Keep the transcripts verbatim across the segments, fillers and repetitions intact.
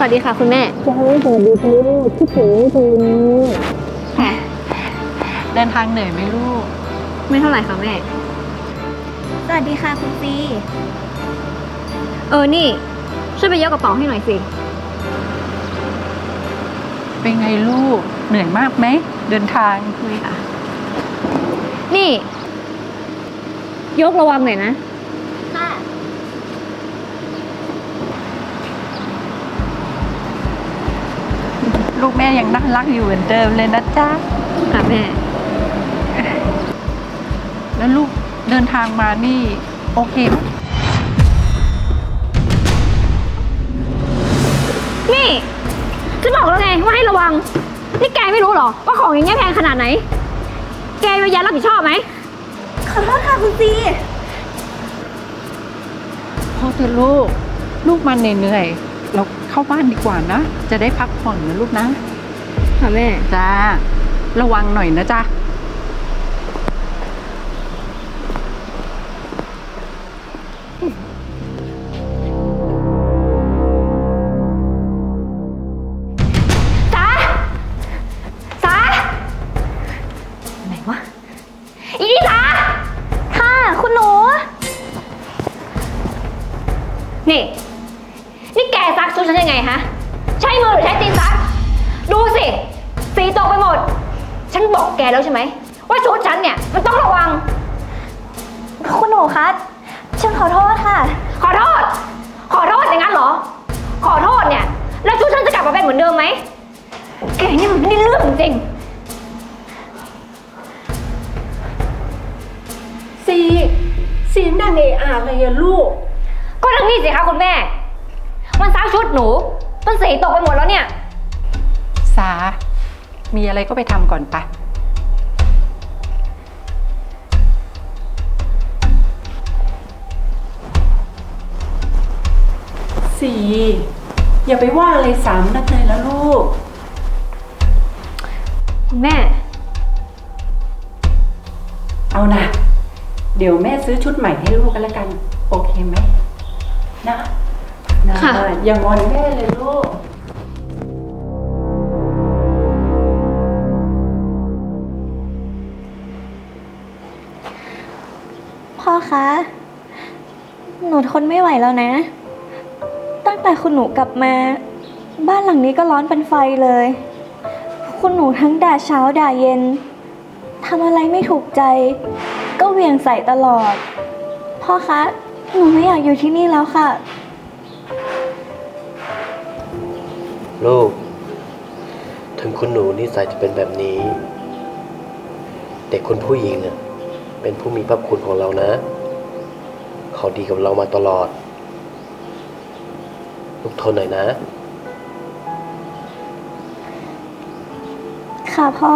วัสดีค่ะคุณแม่จ้าสวัสดีค่ะลูกคิดถึงคุณค่ะเดินทางเหนื่อยไหมลูกไม่เท่าไหร่ค่ะแม่สวัสดีค่ะคุณซีเออนี่ช่วยไปยกกระเป๋าให้หน่อยสิเป็นไงลูกเหนื่อยมากไหมเดินทางไม่ค่ะนี่ยกระวังหน่อยนะค่ะลูกแม่ยังน่ารักอยู่เหมือนเดิมเลยนะจ๊ะค่ะแม่แล้วลูกเดินทางมานี่โอเคไหมนี่ฉันบอกแล้วไงว่าให้ระวังนี่แกไม่รู้หรอว่าของอย่างเงี้ยแพงขนาดไหนแกมียารับผิดชอบไหมขอโทษค่ะคุณซีพอเถอะลูกลูกมันเหนื่อยเราเข้าบ้านดีกว่านะจะได้พักผ่อนนะลูกนะค่ะแม่จ้าระวังหน่อยนะจ๊ะสาสาไหนวะอีสาค่ะคุณหนูนี่นี่แกซักชุดฉันยังไงฮะใช้มือหรือใช้ตีนซักดูสิสีตกไปหมดฉันบอกแกแล้วใช่ไหมว่าชุดฉันเนี่ยมันต้องระวังคุณหนูคะฉันขอโทษค่ะขอโทษขอโทษอย่างนั้นเหรอขอโทษเนี่ยแล้วชุดฉันจะกลับมาเป็นเหมือนเดิมไหมแกนี่มันไม่ได้เรื่องจริงซีซีนั่งเออาอะไรอะลูกก็ทั้งนี้สิคะคุณแม่มันซักชุดหนูจนสีตกไปหมดแล้วเนี่ยสามีอะไรก็ไปทำก่อนปะซีอย่าไปว่าอะไรสามนักเลยแล้วลูกคุณแม่เอานะเดี๋ยวแม่ซื้อชุดใหม่ให้ลูกกันแล้วกันโอเคไหมนะนะอย่างงอนแม่เลยลูกพ่อคะหนูทนไม่ไหวแล้วนะตั้งแต่คุณหนูกลับมาบ้านหลังนี้ก็ร้อนเป็นไฟเลยคุณหนูทั้งด่าเช้าด่าเย็นทำอะไรไม่ถูกใจก็เหวี่ยงใส่ตลอดพ่อคะหนูไม่อยากอยู่ที่นี่แล้วค่ะลูกถึงคุณหนูนิสัยจะเป็นแบบนี้แต่คุณผู้หญิงอ่ะเป็นผู้มีพระคุณของเรานะเขาดีกับเรามาตลอดลูกทนหน่อยนะค่ะพ่อ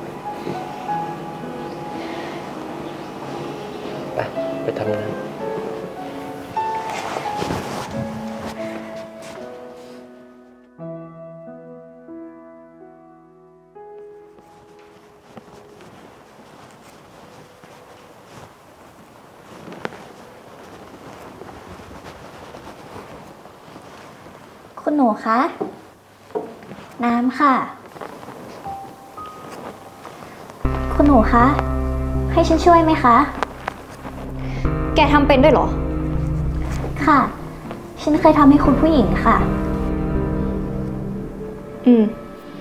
ไปไปทำงานคุณหนูคะน้ำค่ะคุณหนูคะให้ฉันช่วยไหมคะแกทำเป็นด้วยเหรอค่ะฉันเคยทำให้คุณผู้หญิงค่ะอืม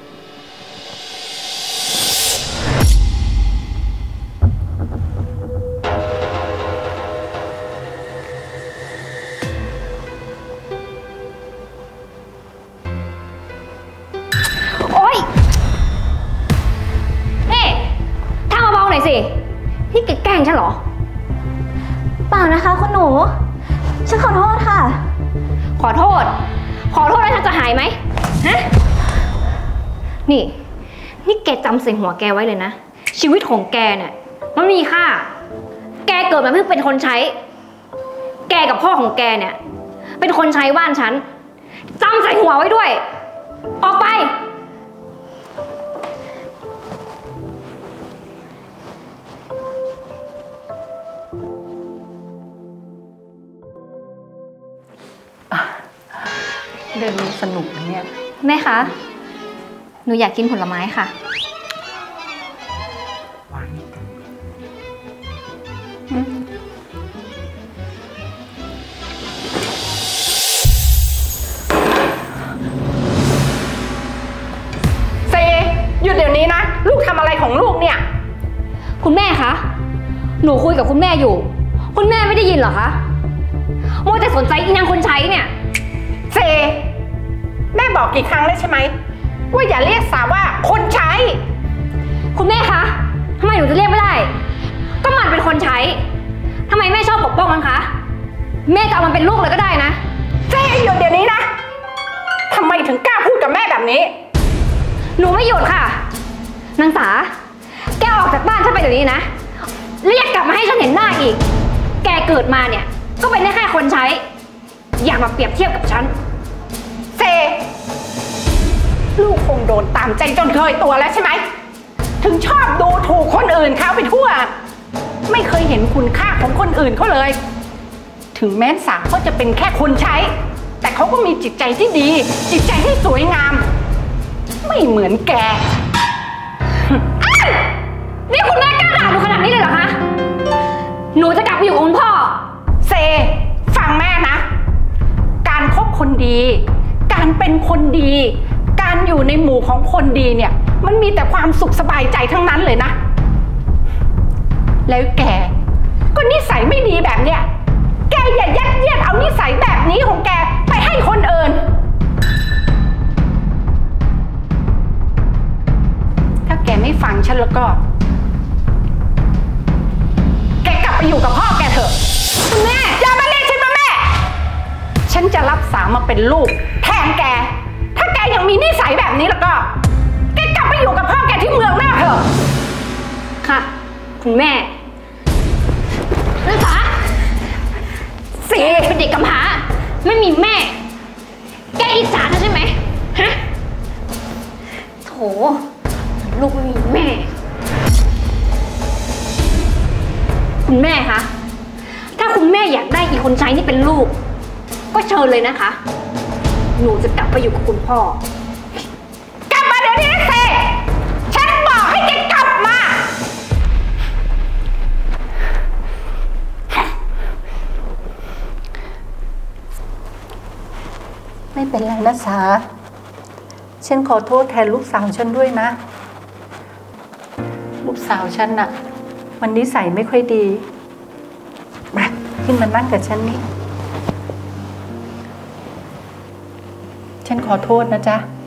สินี่แกแกล้งฉันเหรอเปล่านะคะคุณหนูฉันขอโทษค่ะขอโทษขอโทษแล้วฉันจะหายไหมฮะนี่นี่แกจำใส่หัวแกไว้เลยนะชีวิตของแกเนี่ยมันมีค่าแกเกิดมาเพื่อเป็นคนใช้แกกับพ่อของแกเนี่ยเป็นคนใช้บ้านฉันจำใส่หัวไว้ด้วยออกไปเรียนรู้สนุกนะเนี่ยแม่คะ หนูอยากกินผลไม้ค่ะเซหยุดเดี๋ยวนี้นะ ลูกทำอะไรของลูกเนี่ยคุณแม่คะ หนูคุยกับคุณแม่อยู่ คุณแม่ไม่ได้ยินเหรอคะมัวแต่สนใจอีนางคนใช้เนี่ยเซแม่บอกกี่ครั้งแล้วใช่ไหมว่าอย่าเรียกสาว่าคนใช้คุณแม่คะทำไมหนูจะเรียกไม่ได้ ก็มันเป็นคนใช้ทำไมแม่ชอบปกป้องมันคะ แม่จะเอามันเป็นลูกเลยก็ได้นะเซหยุดเดี๋ยวนี้นะทำไมถึงกล้าพูดกับแม่แบบนี้หนูไม่หยุดค่ะ นางสา แกออกจากบ้านฉันไปเดี๋ยวนี้นะแล้วอย่ากลับมาให้ฉันเห็นหน้าอีก แกเกิดมาเนี่ย ก็เป็นได้แค่คนใช้ อยากมาเปรียบเทียบกับฉันเซลูกคงโดนตามใจจนเคยตัวแล้วใช่ไหมถึงชอบดูถูกคนอื่นเขาไปทั่ว ไม่เคยเห็นคุณค่าของคนอื่นเขาเลย ถึงแม้สาเขาจะเป็นแค่คนใช้ แต่เขาก็มีจิตใจที่ดี จิตใจที่สวยงาม ไม่เหมือนแกนี่คุณแม่กล้าด่าหนูขนาดนี้เลยเหรอคะ หนูจะกลับไปอยู่กับคุณพ่อเซฟังแม่นะ การคบคนดี การเป็นคนดี การอยู่ในหมู่ของคนดีเนี่ย มันมีแต่ความสุขสบายใจทั้งนั้นเลยนะ แล้วแกก็นิสัยไม่ดีแบบเนี้ยแกอย่ายัดเยียดเอานิสัยแบบนี้ของแกไปให้คนอื่น ถ้าแกไม่ฟังฉันแล้วก็ แกกลับไปอยู่กับพ่อแกเถอะคุณแม่อย่ามาเรียกฉันว่าแม่ ฉันจะรับสามาเป็นลูกแทนแก ถ้าแกยังมีนิสัยแบบนี้แล้วก็ แกกลับไปอยู่กับพ่อแกที่เมืองหน้าเถอะค่ะ คุณแม่นางสาเสียเป็นเด็กกำพร้าไม่มีแม่ แกอิจฉาฉันใช่ไหมฮะโถลูกไม่มีแม่ คุณแม่คะ ถ้าคุณแม่อยากได้อีคนใช้นี่เป็นลูก ก็เชิญเลยนะคะ หนูจะกลับไปอยู่กับคุณพ่อกลับมาเดี๋ยวนี้นะเซฉันบอกให้แกกลับมา ไม่เป็นไรนะสา ฉันขอโทษแทนลูกสาวฉันด้วยนะ ลูกสาวฉันน่ะ มันนิสัยไม่ค่อยดี มาขึ้นมานั่งกับฉันนี่ ฉันขอโทษนะจ๊ะ